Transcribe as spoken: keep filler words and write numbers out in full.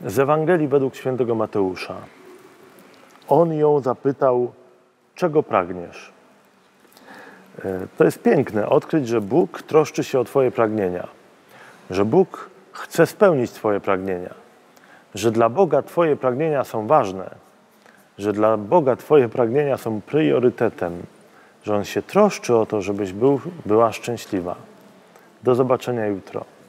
Z Ewangelii według świętego Mateusza. On ją zapytał, czego pragniesz? To jest piękne, odkryć, że Bóg troszczy się o twoje pragnienia, że Bóg chce spełnić twoje pragnienia, że dla Boga twoje pragnienia są ważne, że dla Boga twoje pragnienia są priorytetem, że On się troszczy o to, żebyś był, była szczęśliwa. Do zobaczenia jutro.